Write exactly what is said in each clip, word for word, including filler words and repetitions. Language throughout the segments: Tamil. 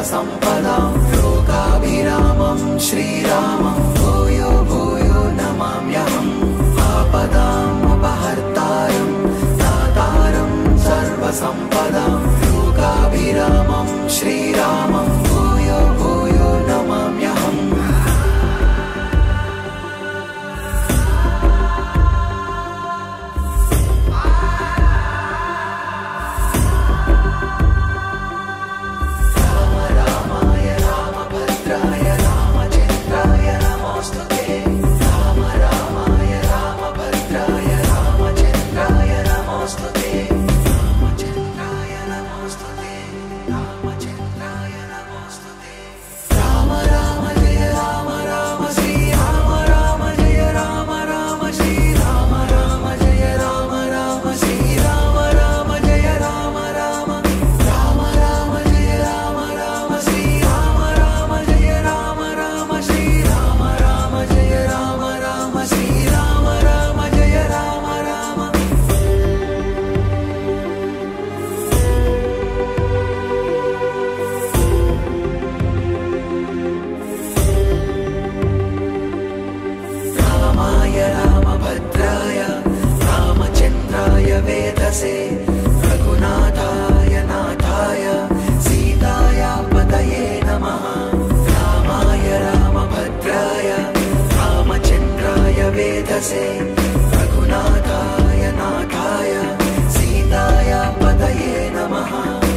सर्वसम्पदां लोकाभिरामं श्रीरामं भूयो भूयो नमाम्यहम् आपदाम् अपहर्तारं दातारं सर्वसम्पदां लोकाभिरामं श्रीरामं भूयो भूयो नमाम्यहम् रघुनाथाय नाथाय सीतायापतये नमः रामाय रामभद्राय रामचन्द्राय वेधसे रघुनाथाय नाथाय सीतायापतये नमः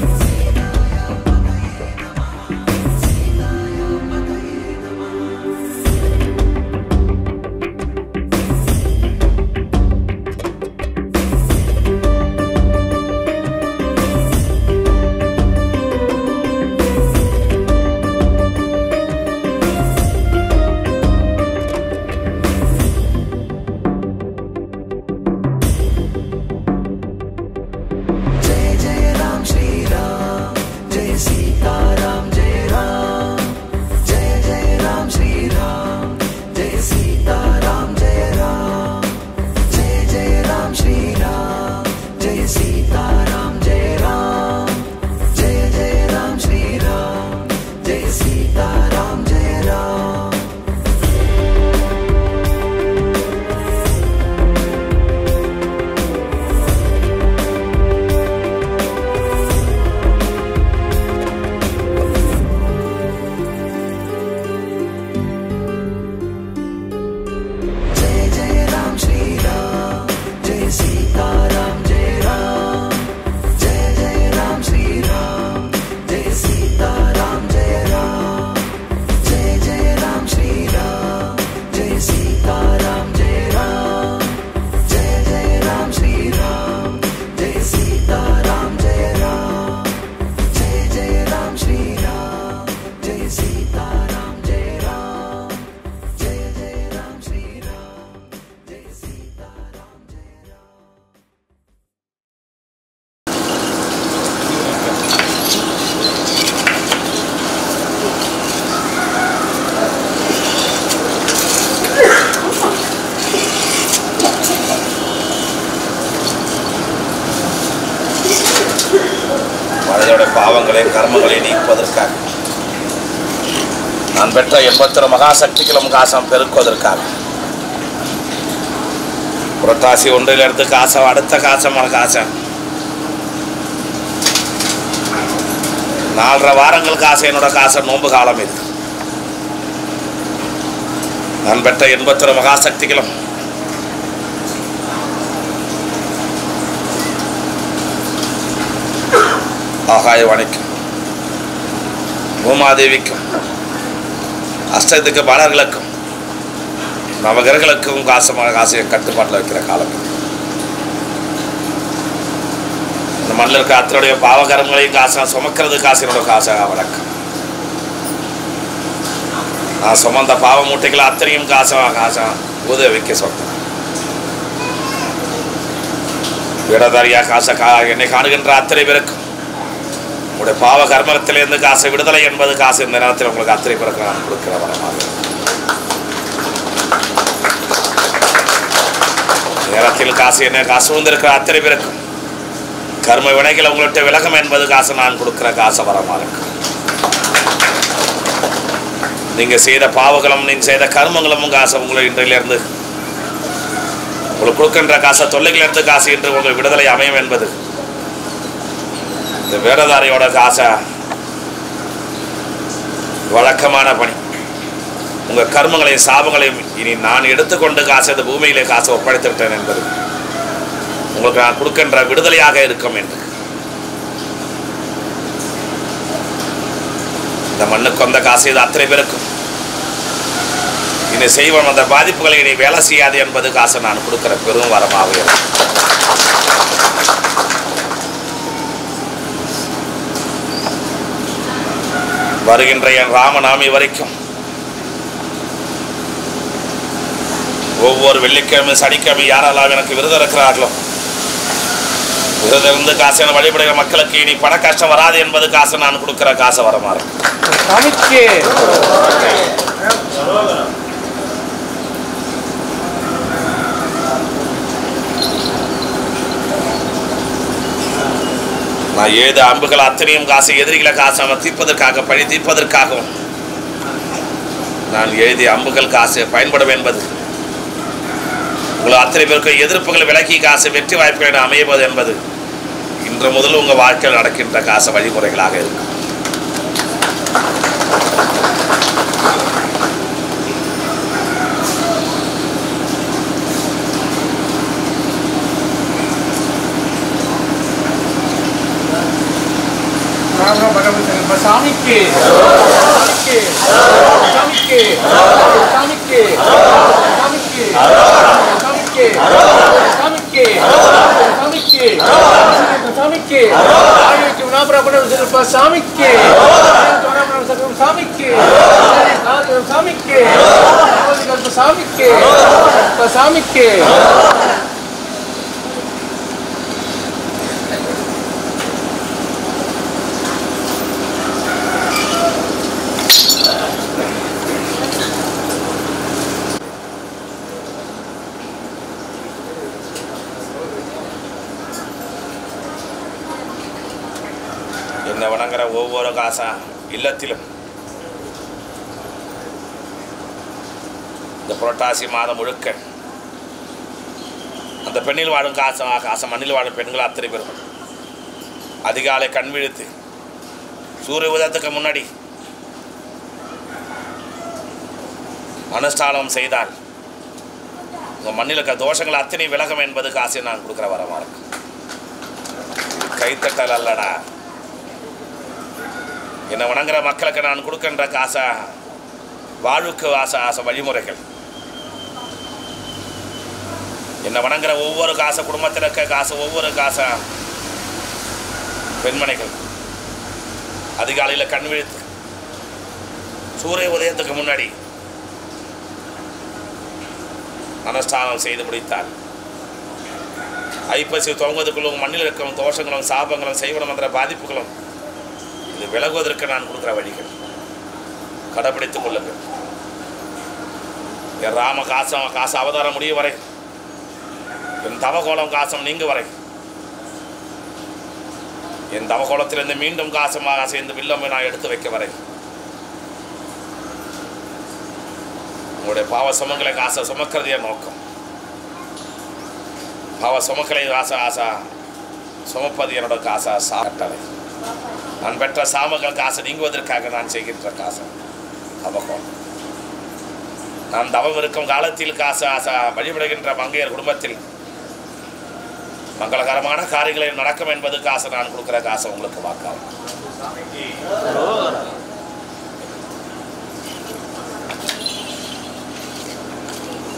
கர்மங்களை நீக்குவதற்காக நான் பெற்ற எண்பத்தி மகாசக்திகளும் காசம் பெருக்குவதற்காக புரட்டாசி ஒன்றிலிருந்து காசம் அடுத்த காசமான காசம் நாலரை வாரங்கள் காசம் என்னோட காசம் நோன்பு காலம் இது நான் பெற்ற எண்பத்தி மகாசக்திகளும் ஆகாயவாணிக்கும் பூமாதேவிக்கும் அஷ்டத்துக்கு பாலர்களுக்கும் நவகிரகளுக்கும் காசமான காசையை கட்டுப்பாட்டில் வைக்கிற காலம் இந்த மண்ணில் இருக்க அத்தனுடைய பாவகரங்களையும் காசை சுமக்கிறது காசினோட காசாக வழக்கம் நான் சுமந்த பாவ மூட்டைகளை அத்தனையும் காசமாக காசாக உதவி வைக்க சொன்னேன் விடதாரியா காசை கா என்னை காணுகின்ற அத்தனை பேருக்கும் உங்களுடைய பாவ கர்மத்திலிருந்து காசை விடுதலை என்பது காசு இந்த நேரத்தில் உங்களுக்கு அத்தனை பிறகு நான் கொடுக்கிற வரமாக நேரத்தில் காசு என்ன காசு வந்திருக்கிற அத்தனை பேருக்கும் கர்ம வினைகள் உங்கள்கிட்ட விலகம் என்பது காசு நான் கொடுக்கிற காசு வரமாக இருக்கு நீங்கள் செய்த பாவங்களும் நீங்கள் செய்த கர்மங்களும் உங்கள் ஆசை உங்களை இன்றிலிருந்து உங்களுக்கு கொடுக்கின்ற காசை தொல்லைகளிலிருந்து காசு என்று உங்கள் விடுதலை அமையும் என்பது இந்த வேடதாரியோட காசை வழக்கமான பணி. உங்கள் கர்மங்களையும் சாபங்களையும் இனி நான் எடுத்துக்கொண்டு காசு இந்த பூமியிலே காசை ஒப்படைத்து விட்டேன் என்பது உங்களுக்கு நான் கொடுக்கின்ற விடுதலையாக இருக்கும் என்று இந்த மண்ணுக்கு வந்த காசு இது அத்தனை பேருக்கும் இனி செய்வோம் அந்த பாதிப்புகளை இனி வேலை செய்யாது என்பது காசை நான் கொடுக்கிற பெரும் வரமாக இருக்கும். வருகின்ற என் ராமநாமி வரைக்கும் ஒவ்வொரு வெள்ளிக்கிழமை சனிக்கிழமை யாரெல்லாம் எனக்கு விருது இருக்கிறார்களோ விருதிலிருந்து காசை வழிபடுகிற மக்களுக்கு இனி பண கஷ்டம் வராது என்பது காசை நான் கொடுக்கிற காசை வரமாறு. நான் ஏது அம்புகள் அத்தனையும் காசை எதிரிகளை காசை தீர்ப்பதற்காக பழி தீர்ப்பதற்காகவும் நான் எழுதிய அம்புகள் காசு பயன்படும் என்பது உங்கள் அத்தனை பேருக்கு எதிர்ப்புகள் விலக்கி காசு வெற்றி வாய்ப்புகள் அமையவது என்பது இன்று முதல் உங்கள் வாழ்க்கையில் நடக்கின்ற காசு வழிமுறைகளாக இருக்கும். சாமிக்கு சாமிக்கு சாமிக்கு சாமிக்கு சாமிக்கு சாமிக்கு சாமிக்கு சாமிக்கு சாமிக்கு ஆயிரத்தி விநாபுரம் சாமிக்கு சாமிக்கு சாமிக்கு சாமிக்கு சாமிக்கு என்னை வணங்குற ஒவ்வொரு காசா இல்லத்திலும் இந்த புரட்டாசி மாதம் முழுக்க அந்த பெண்ணில் வாழும் காசா காசை மண்ணில் வாழும் பெண்கள் அத்தனை பேரும் அதிகாலை கண் விழித்து சூரிய உதயத்துக்கு முன்னாடி அனுஷ்டானம் செய்தால் உங்கள் மண்ணில் இருக்க தோஷங்கள் அத்தனை விலகம் என்பது காசை நான் கொடுக்குற வரமா இருக்கு. கைத்தட்டல் அல்லடா, என்னை வணங்குற மக்களுக்கு நான் கொடுக்கின்ற காசா வாழ்வுக்கு ஆசை ஆசை வழிமுறைகள். என்னை வணங்குற ஒவ்வொரு காசை குடும்பத்தில் இருக்க காசு ஒவ்வொரு காசா பெண்மணிகள் அதிகாலையில் கண் விழித்து சூரிய உதயத்துக்கு முன்னாடி அனுஷ்டானம் செய்து முடித்தால் ஐப்பசி துவங்குவதற்குள்ளும் மண்ணில் இருக்கும் தோஷங்களும் சாபங்களும் செய்வனம் என்ற பாதிப்புகளும் இது விலகுவதற்கு நான் கொடுக்குற வழிகள் கடைபிடித்துக் கொள்ளுங்கள். என் ராம காசம் காசு அவதாரம் முடிய வரை, என் தவகோலம் காசம் நீங்க வரை, என் தவகோலத்திலிருந்து மீண்டும் காசமாக சேர்ந்து வில்லம் நான் எடுத்து வைக்க வரை, உங்களுடைய பாவ சுமங்களை காசை சுமக்கிறது என் நோக்கம். பாவ சுமக்களை ஆசை ஆசா சுமப்பது என்னோட காசா சாட்டலை. நான் பெற்ற சாமங்கள் காசை நீங்குவதற்காக நான் செய்கின்ற காசை தவகோலம். நான் தவம் இருக்கும் காலத்தில் காசு ஆசா வழிபடுகின்ற மங்கையர் குடும்பத்தில் மங்களகரமான காரியங்களை நடக்கும் என்பது காசை நான் கொடுக்குற காசை உங்களுக்கு வாக்காகும்.